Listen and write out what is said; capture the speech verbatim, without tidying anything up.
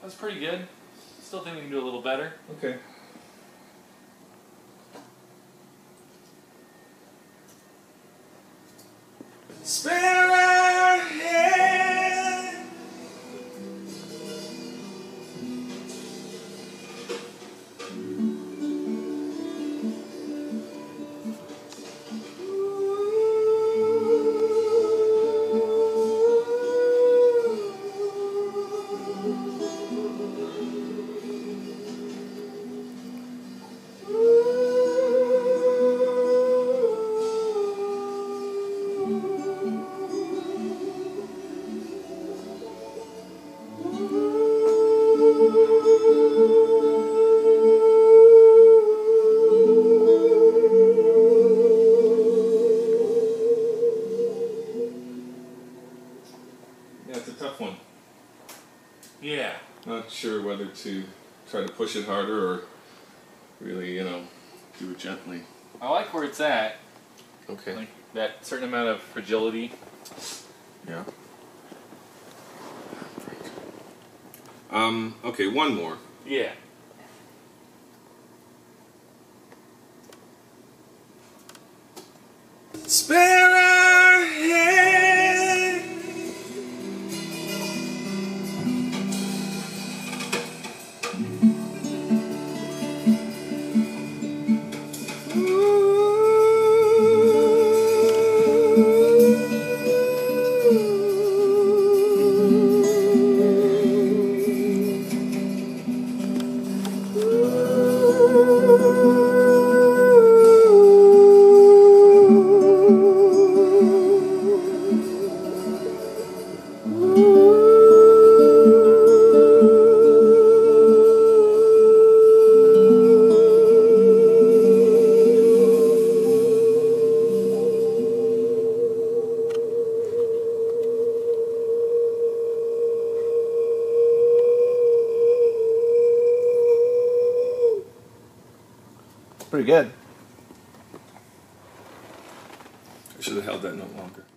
That's pretty good. Still think we can do a little better. Okay. Spin around here. Yeah, it's a tough one. Yeah. Not sure whether to try to push it harder or really, you know, do it gently. I like where it's at. Okay. Like that certain amount of fragility. Yeah. Um, okay, one more. Yeah. Spin around here. Pretty good. I should have held that note longer.